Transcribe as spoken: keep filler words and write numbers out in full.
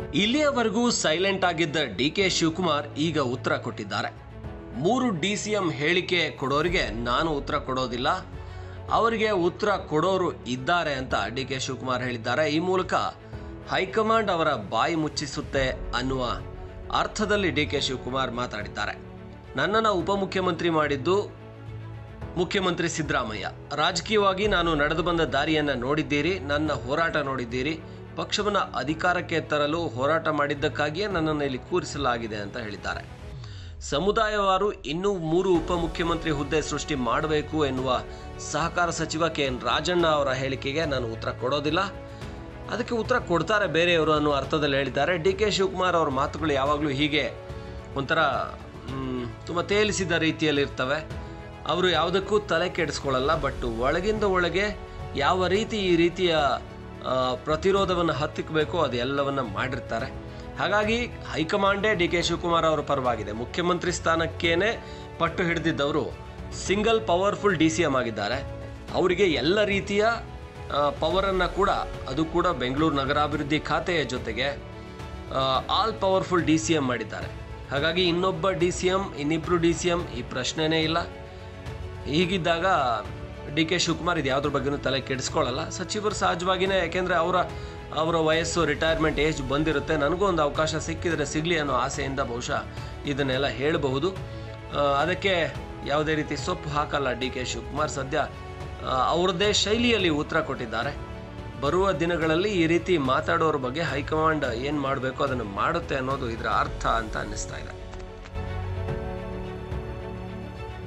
ಇಲ್ಲಿಯವರೆಗೂ ಸೈಲೆಂಟ್ ಆಗಿದ್ದ D K Shivakumar ಈಗ ಉತ್ತರ ಕೊಟ್ಟಿದ್ದಾರೆ. ಮೂರು ಡಿ ಸಿ ಎಂ ಹೇಳಿಕೆ ಕೊಡೋರಿಗೆ ನಾನು ಉತ್ತರ ಕೊಡೋದಿಲ್ಲ, ಅವರಿಗೆ ಉತ್ತರ ಕೊಡೋರು ಇದ್ದಾರೆ ಅಂತ ಡಿ ಕೆ ಶಿವಕುಮಾರ್ ಹೇಳಿದ್ದಾರೆ. ಈ ಮೂಲಕ ಹೈಕಮಾಂಡ್ ಅವರ ಬಾಯಿ ಮುಚ್ಚಿಸುತ್ತೆ ಅನ್ನುವ ಅರ್ಥದಲ್ಲಿ ಡಿ ಕೆ ಶಿವಕುಮಾರ್ ಮಾತಾಡಿದ್ದಾರೆ. ನನ್ನನ್ನು ಉಪಮುಖ್ಯಮಂತ್ರಿ ಮಾಡಿದ್ದು ಮುಖ್ಯಮಂತ್ರಿ ಸಿದ್ದರಾಮಯ್ಯ. ರಾಜಕೀಯವಾಗಿ ನಾನು ನಡೆದು ಬಂದ ದಾರಿಯನ್ನು ನೋಡಿದ್ದೀರಿ, ನನ್ನ ಹೋರಾಟ ನೋಡಿದ್ದೀರಿ. ಪಕ್ಷವನ್ನು ಅಧಿಕಾರಕ್ಕೆ ತರಲು ಹೋರಾಟ ಮಾಡಿದ್ದಕ್ಕಾಗಿಯೇ ನನ್ನನ್ನು ಇಲ್ಲಿ ಕೂರಿಸಲಾಗಿದೆ ಅಂತ ಹೇಳಿದ್ದಾರೆ. ಸಮುದಾಯವಾರು ಇನ್ನೂ ಮೂರು ಉಪಮುಖ್ಯಮಂತ್ರಿ ಹುದ್ದೆ ಸೃಷ್ಟಿ ಮಾಡಬೇಕು ಎನ್ನುವ ಸಹಕಾರ ಸಚಿವ ಕೆ ಎನ್ ರಾಜಣ್ಣ ಅವರ ಹೇಳಿಕೆಗೆ ನಾನು ಉತ್ತರ ಕೊಡೋದಿಲ್ಲ, ಅದಕ್ಕೆ ಉತ್ತರ ಕೊಡ್ತಾರೆ ಬೇರೆಯವರು ಅನ್ನೋ ಅರ್ಥದಲ್ಲಿ ಹೇಳಿದ್ದಾರೆ. ಡಿ ಕೆ ಶಿವಕುಮಾರ್ ಅವರ ಮಾತುಗಳು ಯಾವಾಗಲೂ ಹೀಗೆ ಒಂಥರ ತುಂಬ ತೇಲಿಸಿದ ರೀತಿಯಲ್ಲಿ ಇರ್ತವೆ. ಅವರು ಯಾವುದಕ್ಕೂ ತಲೆ ಕೆಡಿಸ್ಕೊಳ್ಳಲ್ಲ, ಬಟ್ ಒಳಗಿಂದ ಒಳಗೆ ಯಾವ ರೀತಿ ಈ ರೀತಿಯ ಪ್ರತಿರೋಧವನ್ನು ಹತ್ತಿಕ್ಕಬೇಕೋ ಅದು ಎಲ್ಲವನ್ನ ಮಾಡಿರ್ತಾರೆ. ಹಾಗಾಗಿ ಹೈಕಮಾಂಡೇ ಡಿ ಕೆ ಶಿವಕುಮಾರ್ ಅವರ ಪರವಾಗಿದೆ. ಮುಖ್ಯಮಂತ್ರಿ ಸ್ಥಾನಕ್ಕೇನೆ ಪಟ್ಟು ಹಿಡಿದಿದ್ದವರು single powerful D C M ಆಗಿದ್ದಾರೆ. ಅವರಿಗೆ ಎಲ್ಲ ರೀತಿಯ ಪವರನ್ನು ಕೂಡ, ಅದು ಕೂಡ ಬೆಂಗಳೂರು ನಗರಾಭಿವೃದ್ಧಿ ಖಾತೆಯ ಜೊತೆಗೆ all powerful D C M ಮಾಡಿದ್ದಾರೆ. ಹಾಗಾಗಿ ಇನ್ನೊಬ್ಬ ಡಿ ಸಿ ಎಂ ಇನ್ನಿಬ್ಬರು ಡಿ ಸಿ ಎಂ ಈ ಪ್ರಶ್ನೆನೇ ಇಲ್ಲ. ಹೀಗಿದ್ದಾಗ ಡಿ ಕೆ ಶಿವಕುಮಾರ್ ಇದು ಯಾವುದ್ರ ಬಗ್ಗೆನೂ ತಲೆ ಕೆಡಿಸ್ಕೊಳ್ಳಲ್ಲ. ಸಚಿವರು ಸಹಜವಾಗಿಯೇ, ಯಾಕೆಂದರೆ ಅವರ ಅವರ ವಯಸ್ಸು ರಿಟೈರ್ಮೆಂಟ್ ಏಜ್ ಬಂದಿರುತ್ತೆ. ನನಗೂ ಒಂದು ಅವಕಾಶ ಸಿಕ್ಕಿದರೆ ಸಿಗಲಿ ಅನ್ನೋ ಆಸೆಯಿಂದ ಬಹುಶಃ ಇದನ್ನೆಲ್ಲ ಹೇಳಬಹುದು. ಅದಕ್ಕೆ ಯಾವುದೇ ರೀತಿ ಸೊಪ್ಪು ಹಾಕಲ್ಲ ಡಿ ಕೆ ಶಿವಕುಮಾರ್. ಸದ್ಯ ಅವ್ರದ್ದೇ ಶೈಲಿಯಲ್ಲಿ ಉತ್ತರ ಕೊಟ್ಟಿದ್ದಾರೆ. ಬರುವ ದಿನಗಳಲ್ಲಿ ಈ ರೀತಿ ಮಾತಾಡೋರ ಬಗ್ಗೆ ಹೈಕಮಾಂಡ್ ಏನು ಮಾಡಬೇಕು ಅದನ್ನು ಮಾಡುತ್ತೆ ಅನ್ನೋದು ಇದರ ಅರ್ಥ ಅಂತ ಅನ್ನಿಸ್ತಾ ಇದೆ.